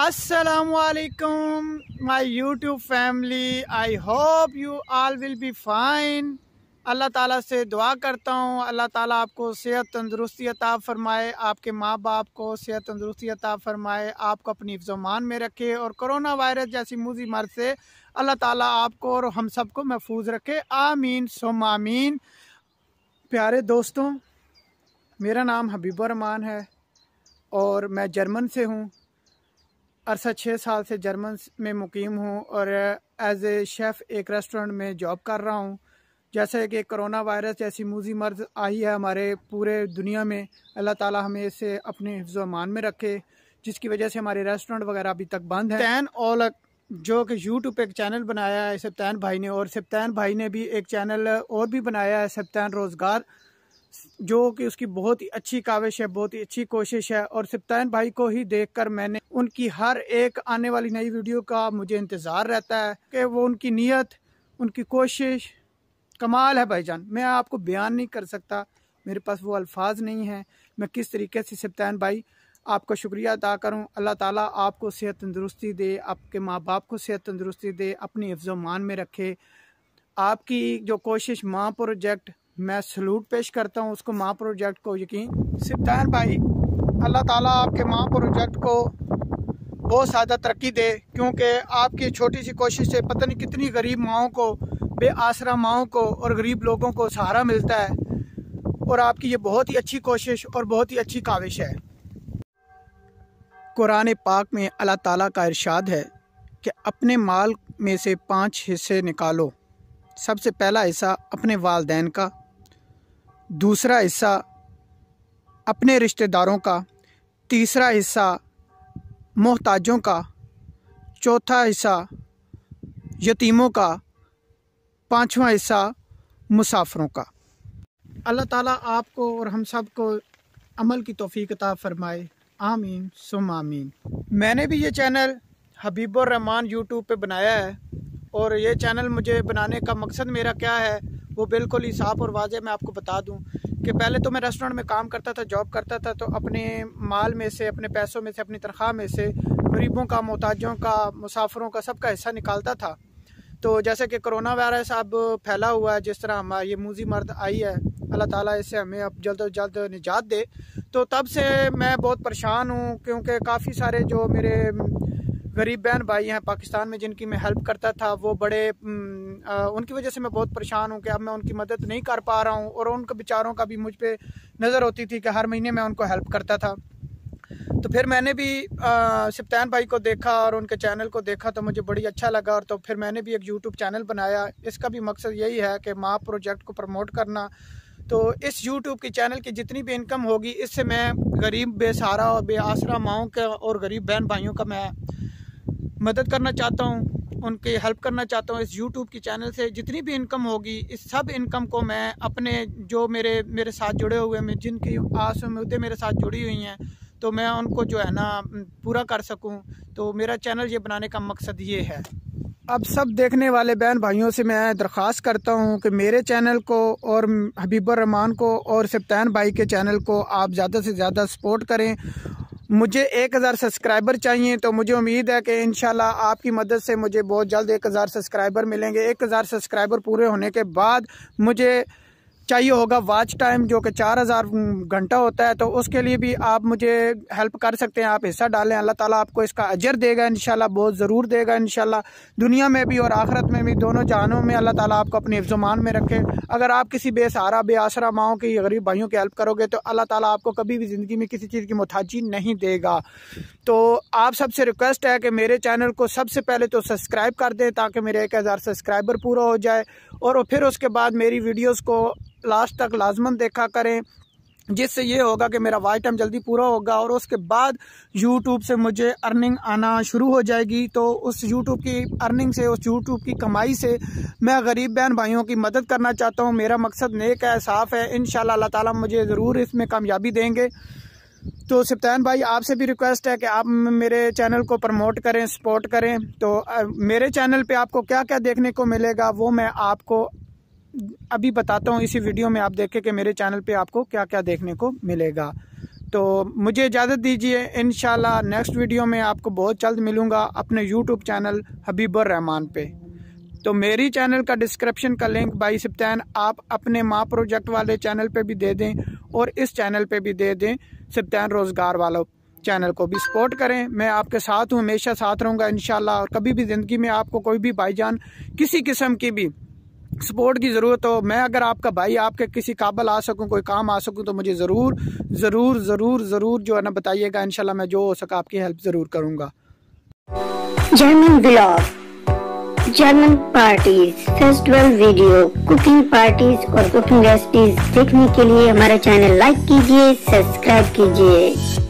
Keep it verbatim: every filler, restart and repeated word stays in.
Assalamualaikum my YouTube family, I hope you all will be fine। अल्लाह ताला से दुआ करता हूँ, अल्लाह ताला आपको सेहत तंदुरुस्ती अता फ़रमाए, आपके माँ बाप को सेहत तंदुरुस्ती अता फ़रमाए, आपको अपनी हिफ्ज़-ओ-मान में रखे और कोरोना वायरस जैसी मूज़ी मर्ज़ से अल्लाह ताला आपको और हम सबको महफूज रखे, आमीन सुम आमीन। प्यारे दोस्तों, मेरा नाम हबीबुर रहमान है और मैं जर्मन से हूँ। अरसा छः साल से जर्मन में मुकीम हूँ और एज ए शेफ़ एक रेस्टोरेंट में जॉब कर रहा हूँ। जैसे कि कोरोना वायरस जैसी मूज़ी मर्ज़ आई है हमारे पूरे दुनिया में, अल्लाह ताला हमें इसे अपने हिफ्ज़-ओ-मान में रखे, जिसकी वजह से हमारे रेस्टोरेंट वगैरह अभी तक बंद है। सप्तान ओलक जो कि यूट्यूब पे एक चैनल बनाया है सप्तान भाई ने, और सप्तान भाई ने भी एक चैनल और भी बनाया है सप्तान रोज़गार, जो कि उसकी बहुत ही अच्छी काविश है, बहुत ही अच्छी कोशिश है। और सप्तान भाई को ही देखकर मैंने उनकी हर एक आने वाली नई वीडियो का मुझे इंतज़ार रहता है कि वो उनकी नीयत, उनकी कोशिश कमाल है भाईजान। मैं आपको बयान नहीं कर सकता, मेरे पास वो अल्फाज नहीं हैं मैं किस तरीके से सप्तान भाई आपको शुक्रिया अदा करूं। अल्लाह ताला आपको सेहत तंदुरुस्ती दे, आपके माँ बाप को सेहत तंदुरुस्ती दे, अपनी हिफ्ज़-ओ-मान में रखे। आपकी जो कोशिश माँ प्रोजेक्ट, मैं सलूट पेश करता हूं उसको, माँ प्रोजेक्ट को यकीन। सप्तान भाई अल्लाह ताला आपके माँ प्रोजेक्ट को बहुत ज़्यादा तरक्की दे, क्योंकि आपकी छोटी सी कोशिश से पता नहीं कितनी गरीब माओं को, बेआसरा माओं को और गरीब लोगों को सहारा मिलता है। और आपकी ये बहुत ही अच्छी कोशिश और बहुत ही अच्छी काविश है। कुरान पाक में अल्लाह ताला का इरशाद है कि अपने माल में से पांच हिस्से निकालो। सबसे पहला हिस्सा अपने वालिदैन का, दूसरा हिस्सा अपने रिश्तेदारों का, तीसरा हिस्सा मोहताजों का, चौथा हिस्सा यतीमों का, पांचवा हिस्सा मुसाफिरों का। अल्लाह ताला आपको और हम सब को अमल की तौफीक अता फरमाए, आमीन सुम आमीन। मैंने भी ये चैनल हबीबुर रहमान यूट्यूब पे बनाया है, और ये चैनल मुझे बनाने का मकसद मेरा क्या है वो बिल्कुल ही साफ़ और वाज़ेह मैं आपको बता दूं कि पहले तो मैं रेस्टोरेंट में काम करता था, जॉब करता था, तो अपने माल में से, अपने पैसों में से, अपनी तनख्वाह में से गरीबों का, मोहताजों का, मुसाफिरों का सबका हिस्सा निकालता था। तो जैसे कि कोरोना वायरस अब फैला हुआ है, जिस तरह हमारा ये मूज़ी मर्द आई है, अल्लाह ताला इससे हमें अब जल्द अज जल्द निजात दे। तो तब से मैं बहुत परेशान हूँ, क्योंकि काफ़ी सारे जो मेरे गरीब बहन भाई हैं पाकिस्तान में जिनकी मैं हेल्प करता था, वो बड़े आ, उनकी वजह से मैं बहुत परेशान हूँ कि अब मैं उनकी मदद नहीं कर पा रहा हूँ। और उनके बेचारों का भी मुझ पे नज़र होती थी कि हर महीने मैं उनको हेल्प करता था। तो फिर मैंने भी सप्तान भाई को देखा और उनके चैनल को देखा तो मुझे बड़ी अच्छा लगा, और तो फिर मैंने भी एक यूट्यूब चैनल बनाया। इसका भी मकसद यही है कि माँ प्रोजेक्ट को प्रमोट करना। तो इस यूट्यूब की चैनल की जितनी भी इनकम होगी, इससे मैं गरीब, बेसहारा और बेआसरा माओं का और गरीब बहन भाइयों का मैं मदद करना चाहता हूँ, उनकी हेल्प करना चाहता हूँ। इस यूट्यूब की चैनल से जितनी भी इनकम होगी, इस सब इनकम को मैं अपने जो मेरे मेरे साथ जुड़े हुए हैं, जिनकी आस उम्मीदें मेरे साथ जुड़ी हुई हैं, तो मैं उनको जो है ना पूरा कर सकूं। तो मेरा चैनल ये बनाने का मकसद ये है। अब सब देखने वाले बहन भाइयों से मैं दरख्वास्त करता हूं कि मेरे चैनल को और हबीबुर रहमान को और सप्तान भाई के चैनल को आप ज़्यादा से ज़्यादा सपोर्ट करें। मुझे एक हज़ार सब्सक्राइबर चाहिए, तो मुझे उम्मीद है कि इंशाल्लाह आपकी मदद से मुझे बहुत जल्द एक हज़ार सब्सक्राइबर मिलेंगे। एक हज़ार सब्सक्राइबर पूरे होने के बाद मुझे चाहिए होगा वाच टाइम, जो कि चार हज़ार घंटा होता है, तो उसके लिए भी आप मुझे हेल्प कर सकते हैं, आप हिस्सा डालें। अल्लाह ताला आपको इसका अजर देगा इंशाल्लाह, बहुत ज़रूर देगा इंशाल्लाह, दुनिया में भी और आखिरत में भी, दोनों जहानों में अल्लाह ताला आपको अपने हिफ्ज़-ओ-मान में रखे। अगर आप किसी बेसहारा, बेआसरा माओं की, गरीब भाइयों की हेल्प करोगे तो अल्लाह ताला आपको कभी भी ज़िंदगी में किसी चीज़ की मोहताजी नहीं देगा। तो आप सबसे रिक्वेस्ट है कि मेरे चैनल को सबसे पहले तो सब्सक्राइब कर दें, ताकि मेरे एक हज़ार सब्सक्राइबर पूरा हो जाए, और फिर उसके बाद मेरी वीडियोज़ को लास्ट तक लाजमन देखा करें, जिससे ये होगा कि मेरा वाच टाइम जल्दी पूरा होगा और उसके बाद यूट्यूब से मुझे अर्निंग आना शुरू हो जाएगी। तो उस यूट्यूब की अर्निंग से, उस यूट्यूब की कमाई से मैं गरीब बहन भाइयों की मदद करना चाहता हूँ। मेरा मकसद नेक है, साफ़ है, इंशाल्लाह अल्लाह ताला मुझे ज़रूर इसमें कामयाबी देंगे। तो सप्तान भाई आपसे भी रिक्वेस्ट है कि आप मेरे चैनल को प्रमोट करें, सपोर्ट करें। तो मेरे चैनल पे आपको क्या क्या देखने को मिलेगा वो मैं आपको अभी बताता हूँ। इसी वीडियो में आप देखें कि मेरे चैनल पे आपको क्या क्या देखने को मिलेगा। तो मुझे इजाज़त दीजिए, इंशाल्लाह नेक्स्ट वीडियो में आपको बहुत जल्द मिलूँगा अपने यूट्यूब चैनल हबीबुर रहमान पे। तो मेरी चैनल का डिस्क्रिप्शन का लिंक भाई सिप्तान आप अपने माँ प्रोजेक्ट वाले चैनल पे भी दे दें और इस चैनल पे भी दे दें। सिप्तान रोज़गार वालों चैनल को भी सपोर्ट करें। मैं आपके साथ हूँ, हमेशा साथ रहूँगा इंशाल्लाह। और कभी भी ज़िंदगी में आपको कोई भी भाईजान किसी किस्म की भी सपोर्ट की ज़रूरत हो, मैं अगर आपका भाई आपके किसी काबिल आ सकूं, कोई काम आ सकूं, तो मुझे ज़रूर ज़रूर ज़रूर ज़रूर जो है ना बताइएगा। इंशाल्लाह मैं जो हो सका आपकी हेल्प ज़रूर करूंगा। German vlog, German parties, festival video, cooking parties और कुकिंग रेसिपीज देखने के लिए हमारा चैनल लाइक कीजिए, सब्सक्राइब कीजिए।